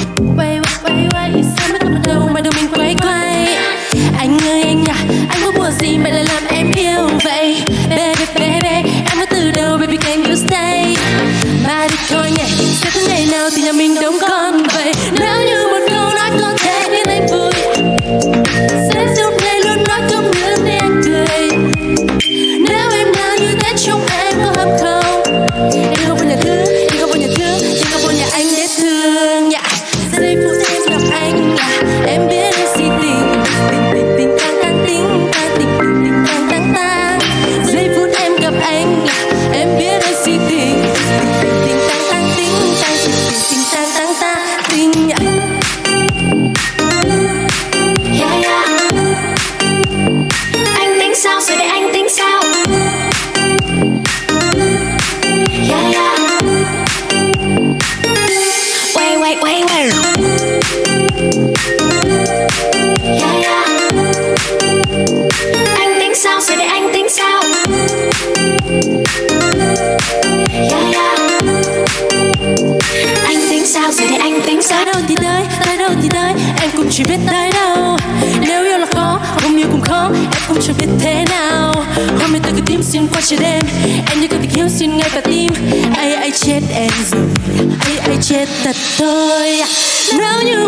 Quay quay quay sao mới bắt đầu mà đầu mình quay quay. Anh ơi anh à, anh có buồn gì mà lại làm em yêu vậy? Baby baby, em nói từ đầu baby can you stay? Mà đi thôi nhé, sẽ tới ngày nào thì nhà mình đông con vậy. Nếu như một câu nói có thể khiến anh vui, sẽ giúp ngày luôn nói không ngừng để anh cười. Nếu em nào như thế trong em có hợp không? Em không vào nhà thứ, em không vào nhà thứ, em không vào nhà anh để thương. Giây phút em gặp anh, em biết em si tình, tình tình tình tăng tăng tình, tình tình tình tăng tăng tăng. Giây phút em gặp anh, em biết em si tình, tình tình tăng tăng tình, tăng tình tình tăng tăng tăng tình. Yeah yeah. Anh tính sao rồi để anh tính sao? Yeah yeah. Wait wait wait wait. Yeah yeah. Anh tính sao rồi để anh tính sao? Yeah yeah. Anh tính sao rồi để anh tính sao? Tới đâu thì tới, em cũng chỉ biết tới đâu. Nếu yêu là khó, không yêu cũng khó, em cũng chẳng biết thế nào. Hôm nay tôi cứ tim xuyên qua trời đêm, em như cơn tình yêu xuyên ngay cả tim. Ai chết em rồi, ai chết thật thôi. Nếu như